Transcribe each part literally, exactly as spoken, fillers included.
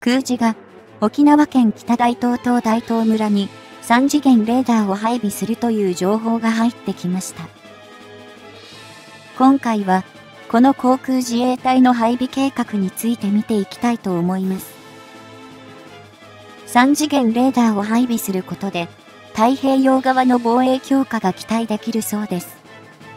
空自が沖縄県北大東島大東村にさん次元レーダーを配備するという情報が入ってきました。今回はこの航空自衛隊の配備計画について見ていきたいと思います。さん次元レーダーを配備することで太平洋側の防衛強化が期待できるそうです。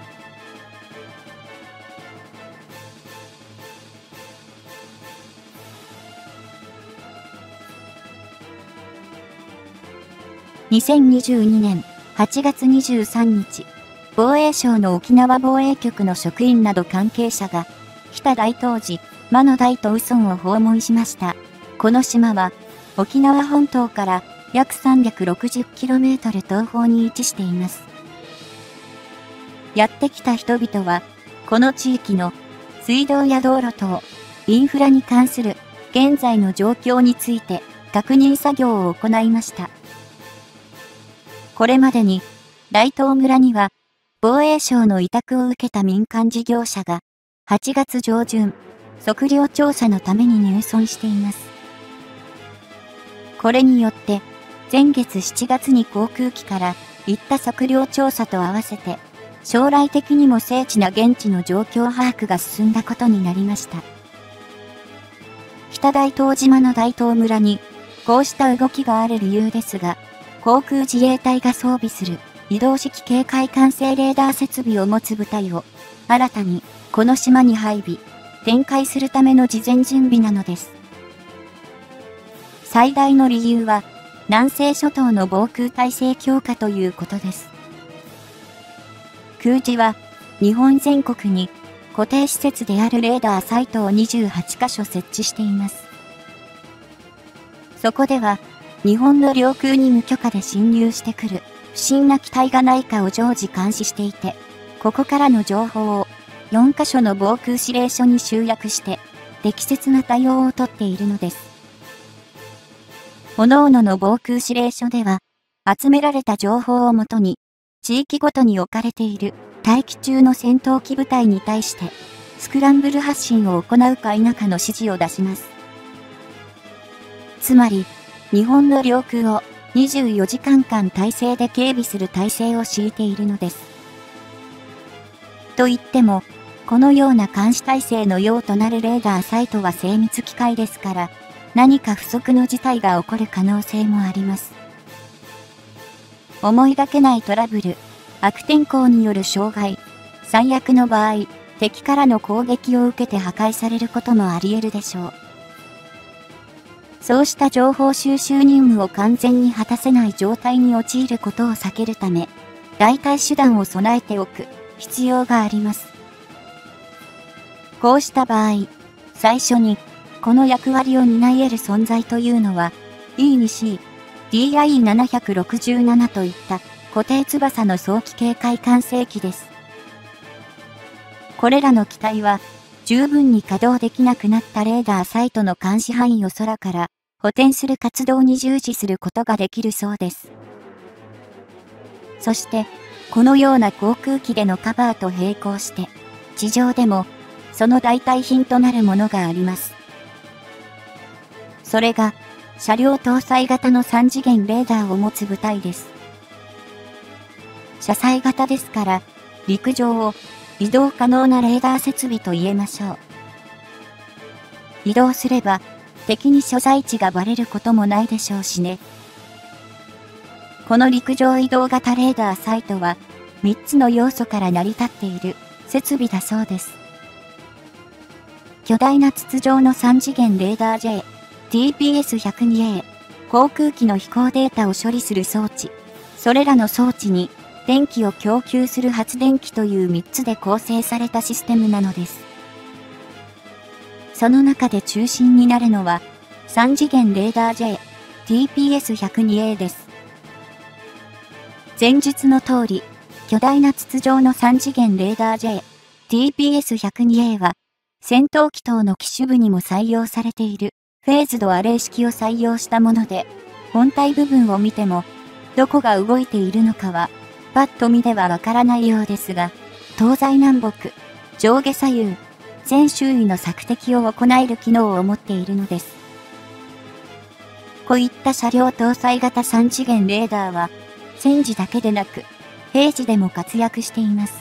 にせんにじゅうにねんはちがつにじゅうさんにち、防衛省の沖縄防衛局の職員など関係者が、北大東寺、間の大と宇村を訪問しました。この島は、沖縄本島から約 さんびゃくろくじゅっキロメートル 東方に位置しています。やってきた人々は、この地域の水道や道路等、インフラに関する現在の状況について確認作業を行いました。これまでに、大東村には、防衛省の委託を受けた民間事業者が、はちがつじょうじゅん、測量調査のために入村しています。これによって、前月しちがつに航空機から行った測量調査と合わせて、将来的にも精緻な現地の状況把握が進んだことになりました。北大東島の大東村に、こうした動きがある理由ですが、航空自衛隊が装備する移動式警戒管制レーダー設備を持つ部隊を新たにこの島に配備、展開するための事前準備なのです。最大の理由は南西諸島の防空体制強化ということです。空自は日本全国に固定施設であるレーダーサイトをにじゅうはちかしょ設置しています。そこでは日本の領空に無許可で侵入してくる不審な機体がないかを常時監視していて、ここからの情報をよんかしょの防空指令所に集約して適切な対応をとっているのです。各々の防空指令所では集められた情報をもとに地域ごとに置かれている待機中の戦闘機部隊に対してスクランブル発進を行うか否かの指示を出します。つまり、日本の領空をにじゅうよじかんかん体制で警備する体制を敷いているのです。と言っても、このような監視体制の用となるレーダーサイトは精密機械ですから、何か不測の事態が起こる可能性もあります。思いがけないトラブル、悪天候による障害、最悪の場合、敵からの攻撃を受けて破壊されることもあり得るでしょう。そうした情報収集任務を完全に果たせない状態に陥ることを避けるため、代替手段を備えておく必要があります。こうした場合、最初にこの役割を担い得る存在というのは、イーにシー、ディーアイななろくなな といった固定翼の早期警戒管制機です。これらの機体は、十分に稼働できなくなったレーダーサイトの監視範囲を空から補填する活動に従事することができるそうです。そして、このような航空機でのカバーと並行して、地上でもその代替品となるものがあります。それが、車両搭載型のさん次元レーダーを持つ部隊です。車載型ですから、陸上を移動可能なレーダー設備と言えましょう。移動すれば、敵に所在地がバレることもないでしょうしね。この陸上移動型レーダーサイトは、みっつの要素から成り立っている設備だそうです。巨大な筒状のさん次元レーダー J、ティーピーエスひゃくにエー、航空機の飛行データを処理する装置、それらの装置に電気を供給する発電機というみっつで構成されたシステムなのです。その中で中心になるのは、さん次元レーダー J、ティーピーエスひゃくにエー です。前述の通り、巨大な筒状のさん次元レーダー J、ティーピーエスひゃくにエー は、戦闘機等の機種部にも採用されているフェーズドアレイ式を採用したもので、本体部分を見ても、どこが動いているのかは、パッと見ではわからないようですが、東西南北、上下左右、全周囲の索敵を行える機能を持っているのです。 こういった車両搭載型さん次元レーダーは、戦時だけでなく、平時でも活躍しています。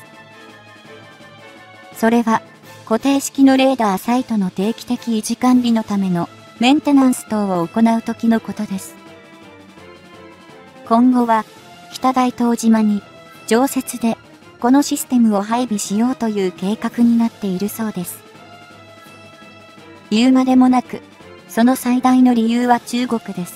それは、固定式のレーダーサイトの定期的維持管理のためのメンテナンス等を行うときのことです。今後は、北大東島に、常設で、このシステムを配備しようという計画になっているそうです。言うまでもなく、その最大の理由は中国です。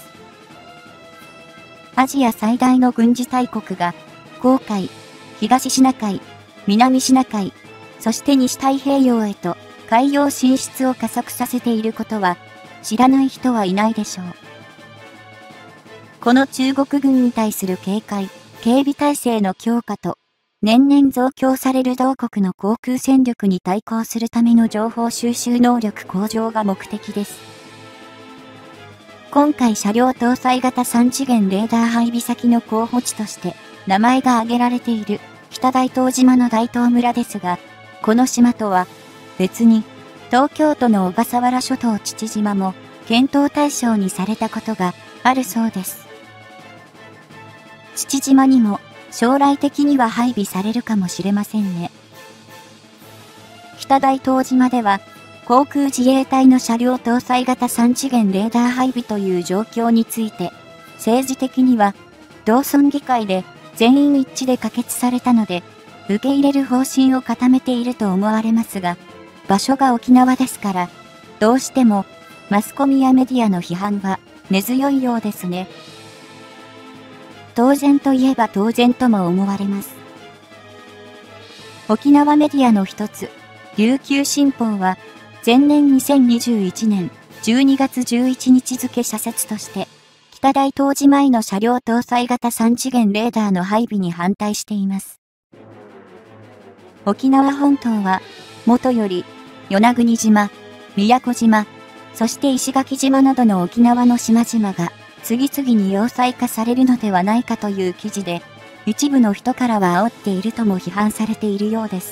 アジア最大の軍事大国が、黄海、東シナ海、南シナ海、そして西太平洋へと海洋進出を加速させていることは、知らない人はいないでしょう。この中国軍に対する警戒、警備体制の強化と、年々増強される同国の航空戦力に対抗するための情報収集能力向上が目的です。今回車両搭載型さん次元レーダー配備先の候補地として名前が挙げられている北大東島の大東村ですが、この島とは別に東京都の小笠原諸島父島も検討対象にされたことがあるそうです。父島にも将来的には配備されるかもしれませんね。北大東島では航空自衛隊の車両搭載型さん次元レーダー配備という状況について、政治的には、同村議会で全員一致で可決されたので、受け入れる方針を固めていると思われますが、場所が沖縄ですから、どうしても、マスコミやメディアの批判は根強いようですね。当然といえば当然とも思われます。沖縄メディアの一つ、琉球新報は、前年にせんにじゅういちねんじゅうにがつじゅういちにち付社説として、北大東島への車両搭載型さん次元レーダーの配備に反対しています。沖縄本島は、もとより、与那国島、宮古島、そして石垣島などの沖縄の島々が、次々に要塞化されるのではないかという記事で、一部の人からは煽っているとも批判されているようです。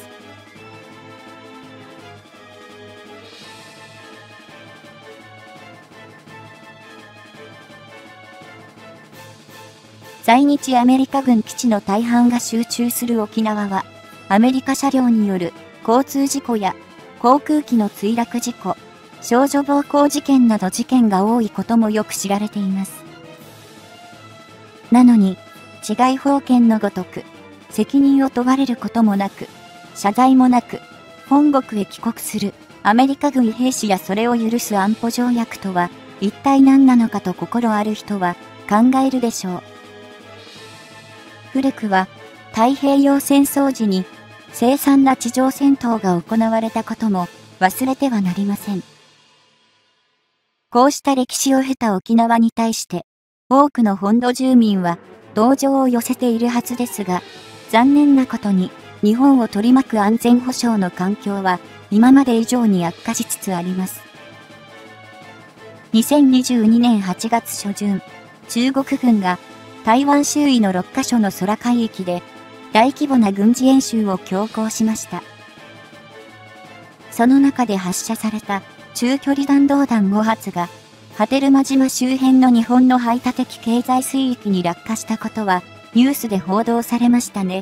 在日アメリカ軍基地の大半が集中する沖縄は、アメリカ車両による交通事故や航空機の墜落事故、少女暴行事件など事件が多いこともよく知られています。なのに、治外法権のごとく、責任を問われることもなく、謝罪もなく、本国へ帰国するアメリカ軍兵士やそれを許す安保条約とは、一体何なのかと心ある人は考えるでしょう。古くは太平洋戦争時に凄惨な地上戦闘が行われたことも忘れてはなりません。こうした歴史を経た沖縄に対して多くの本土住民は同情を寄せているはずですが、残念なことに日本を取り巻く安全保障の環境は今まで以上に悪化しつつあります。にせんにじゅうにねんはちがつしょじゅん、中国軍が台湾周囲のろっかしょの空海域で大規模な軍事演習を強行しました。その中で発射された中距離弾道弾ごはつが波照間島周辺の日本の排他的経済水域に落下したことはニュースで報道されましたね。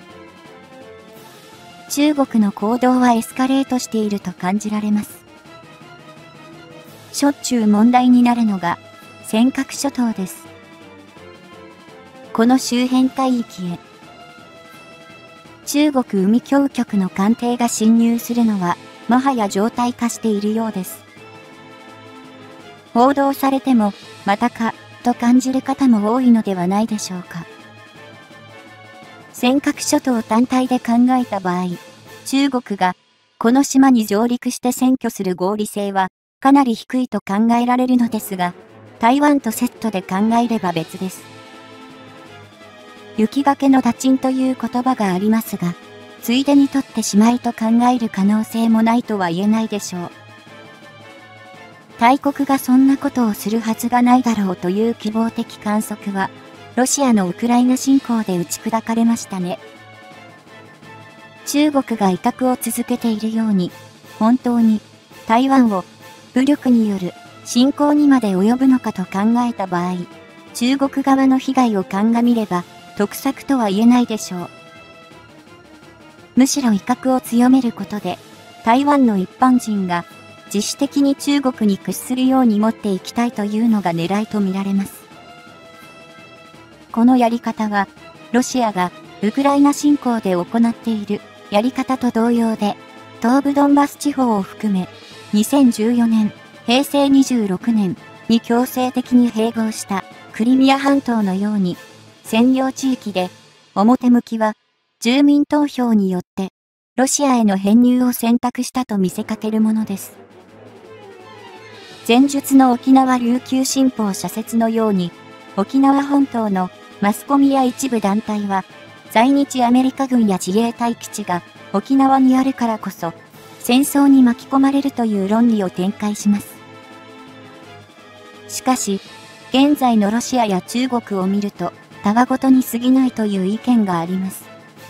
中国の行動はエスカレートしていると感じられます。しょっちゅう問題になるのが尖閣諸島です。この周辺海域へ、中国海峡局の艦艇が侵入するのは、もはや常態化しているようです。報道されても、またか、と感じる方も多いのではないでしょうか。尖閣諸島単体で考えた場合、中国が、この島に上陸して占拠する合理性は、かなり低いと考えられるのですが、台湾とセットで考えれば別です。雪崖の打賃という言葉がありますが、ついでに取ってしまいと考える可能性もないとは言えないでしょう。大国がそんなことをするはずがないだろうという希望的観測は、ロシアのウクライナ侵攻で打ち砕かれましたね。中国が威嚇を続けているように、本当に台湾を武力による侵攻にまで及ぶのかと考えた場合、中国側の被害を鑑みれば、得策とは言えないでしょう。むしろ威嚇を強めることで、台湾の一般人が自主的に中国に屈するように持っていきたいというのが狙いと見られます。このやり方は、ロシアがウクライナ侵攻で行っているやり方と同様で、東部ドンバス地方を含め、にせんじゅうよねん、へいせいにじゅうろくねんに強制的に併合したクリミア半島のように、占領地域で、表向きは住民投票によってロシアへの編入を選択したと見せかけるものです。前述の沖縄琉球新報社説のように、沖縄本島のマスコミや一部団体は、在日アメリカ軍や自衛隊基地が沖縄にあるからこそ、戦争に巻き込まれるという論理を展開します。しかし、現在のロシアや中国を見ると、たわごとに過ぎないという意見があります。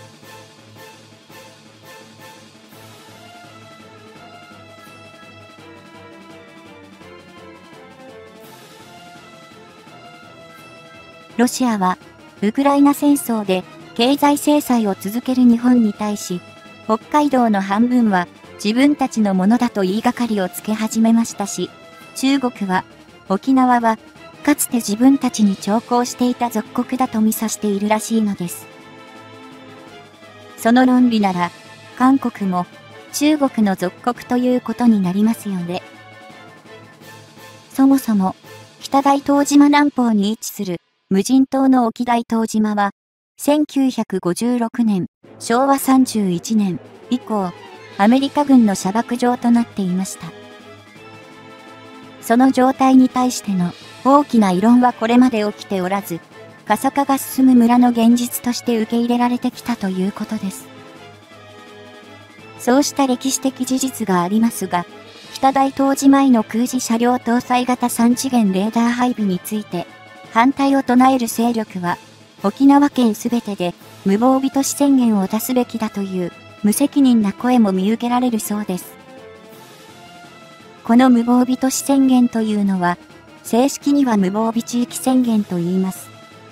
ロシアは、ウクライナ戦争で経済制裁を続ける日本に対し、北海道の半分は自分たちのものだと言いがかりをつけ始めましたし、中国は、沖縄は、かつて自分たちに徴工していた属国だと見さしているらしいのです。その論理なら、韓国も中国の属国ということになりますよね。そもそも、北大東島南方に位置する無人島の沖大東島は、せんきゅうひゃくごじゅうろくねん、しょうわさんじゅういちねん以降、アメリカ軍の射爆場となっていました。その状態に対しての大きな異論はこれまで起きておらず、過疎化が進む村の現実として受け入れられてきたということです。そうした歴史的事実がありますが、北大東島への空自車両搭載型さん次元レーダー配備について、反対を唱える勢力は、沖縄県すべてで無防備都市宣言を出すべきだという無責任な声も見受けられるそうです。この無防備都市宣言というのは、正式には無防備地域宣言と言います。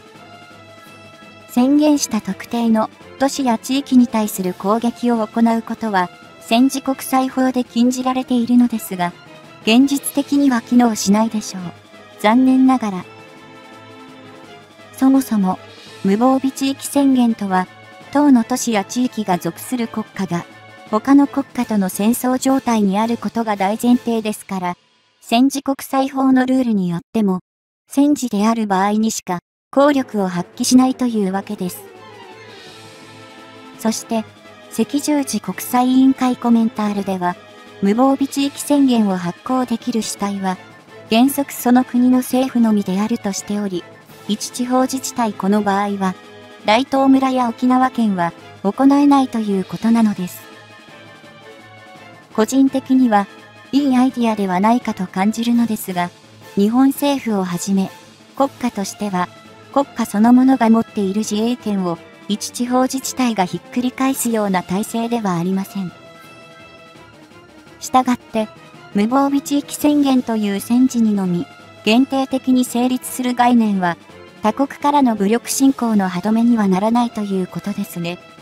宣言した特定の都市や地域に対する攻撃を行うことは、戦時国際法で禁じられているのですが、現実的には機能しないでしょう。残念ながら。そもそも、無防備地域宣言とは、当の都市や地域が属する国家が、他の国家との戦争状態にあることが大前提ですから、戦時国際法のルールによっても、戦時である場合にしか、効力を発揮しないというわけです。そして、赤十字国際委員会コメンタールでは、無防備地域宣言を発行できる主体は、原則その国の政府のみであるとしており、一地方自治体この場合は、大東村や沖縄県は行えないということなのです。個人的には、いいアイディアではないかと感じるのですが、日本政府をはじめ、国家としては、国家そのものが持っている自衛権を、一地方自治体がひっくり返すような体制ではありません。したがって、無防備地域宣言という戦時にのみ、限定的に成立する概念は、他国からの武力侵攻の歯止めにはならないということですね。